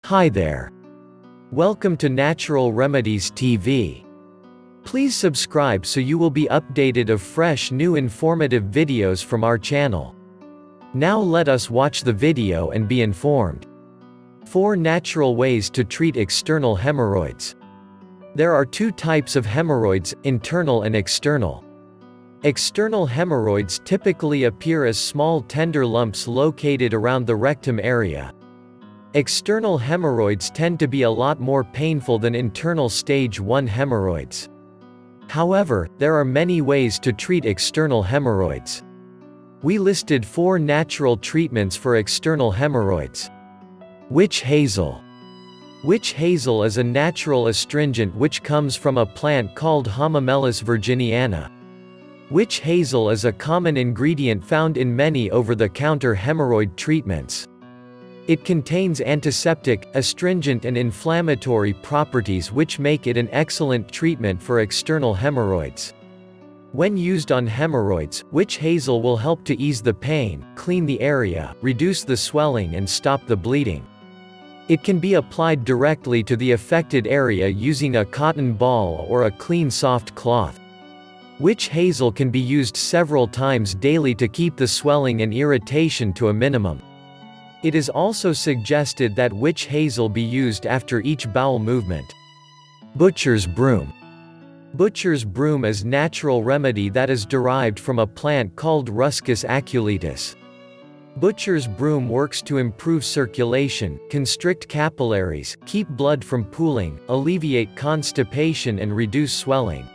Hi there. Welcome to Natural Remedies TV. Please subscribe so you will be updated of fresh new informative videos from our channel. Now let us watch the video and be informed. 4 natural ways to treat external hemorrhoids. There are 2 types of hemorrhoids, internal and external. External hemorrhoids typically appear as small tender lumps located around the rectum area. External hemorrhoids tend to be a lot more painful than internal stage 1 hemorrhoids. However, there are many ways to treat external hemorrhoids. We listed 4 natural treatments for external hemorrhoids. Witch hazel. Witch hazel is a natural astringent which comes from a plant called Hemorrhoids virginiana. Witch hazel is a common ingredient found in many over-the-counter hemorrhoid treatments. It contains antiseptic, astringent and inflammatory properties which make it an excellent treatment for external hemorrhoids. When used on hemorrhoids, witch hazel will help to ease the pain, clean the area, reduce the swelling and stop the bleeding. It can be applied directly to the affected area using a cotton ball or a clean soft cloth. Witch hazel can be used several times daily to keep the swelling and irritation to a minimum. It is also suggested that witch hazel be used after each bowel movement. Butcher's broom. Butcher's broom is natural remedy that is derived from a plant called Ruscus aculeatus. Butcher's broom works to improve circulation, constrict capillaries, keep blood from pooling, alleviate constipation and reduce swelling.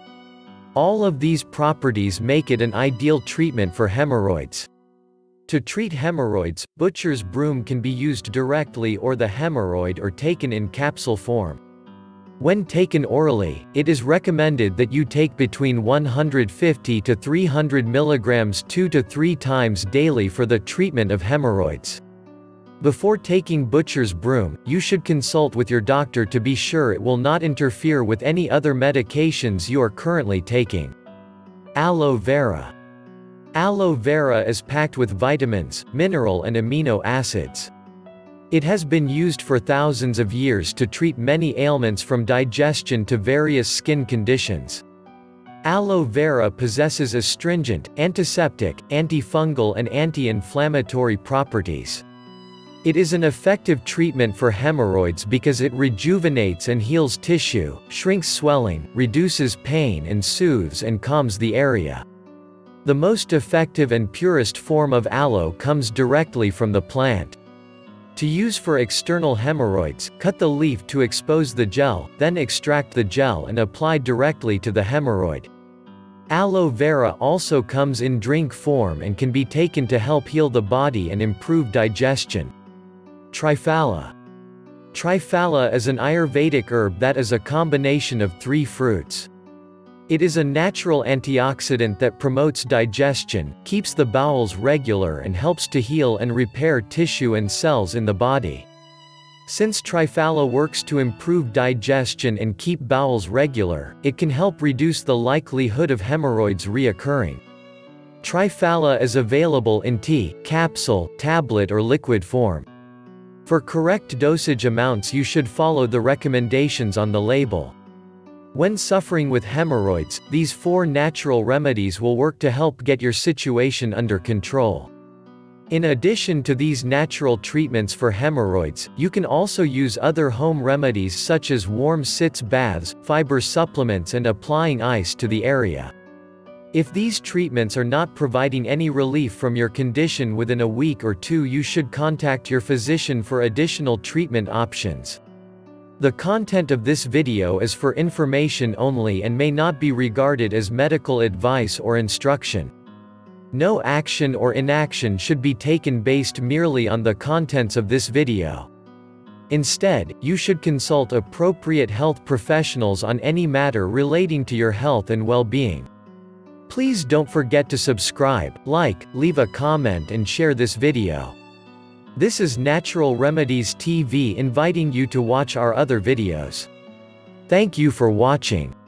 All of these properties make it an ideal treatment for hemorrhoids. To treat hemorrhoids, butcher's broom can be used directly or the hemorrhoid or taken in capsule form. When taken orally, it is recommended that you take between 150 to 300 mg 2 to 3 times daily for the treatment of hemorrhoids. Before taking butcher's broom, you should consult with your doctor to be sure it will not interfere with any other medications you are currently taking. Aloe vera. Aloe vera is packed with vitamins, mineral and amino acids. It has been used for thousands of years to treat many ailments from digestion to various skin conditions. Aloe vera possesses astringent, antiseptic, antifungal and anti-inflammatory properties. It is an effective treatment for hemorrhoids because it rejuvenates and heals tissue, shrinks swelling, reduces pain and soothes and calms the area. The most effective and purest form of aloe comes directly from the plant. To use for external hemorrhoids, cut the leaf to expose the gel, then extract the gel and apply directly to the hemorrhoid. Aloe vera also comes in drink form and can be taken to help heal the body and improve digestion. Triphala. Triphala is an Ayurvedic herb that is a combination of 3 fruits. It is a natural antioxidant that promotes digestion, keeps the bowels regular and helps to heal and repair tissue and cells in the body. Since Triphala works to improve digestion and keep bowels regular, it can help reduce the likelihood of hemorrhoids reoccurring. Triphala is available in tea, capsule, tablet or liquid form. For correct dosage amounts you should follow the recommendations on the label. When suffering with hemorrhoids, these 4 natural remedies will work to help get your situation under control. In addition to these natural treatments for hemorrhoids, you can also use other home remedies such as warm sitz baths, fiber supplements and applying ice to the area. If these treatments are not providing any relief from your condition within a week or 2, you should contact your physician for additional treatment options. The content of this video is for information only and may not be regarded as medical advice or instruction. No action or inaction should be taken based merely on the contents of this video. Instead, you should consult appropriate health professionals on any matter relating to your health and well-being. Please don't forget to subscribe, like, leave a comment and share this video. This is Natural Remedies TV inviting you to watch our other videos. Thank you for watching.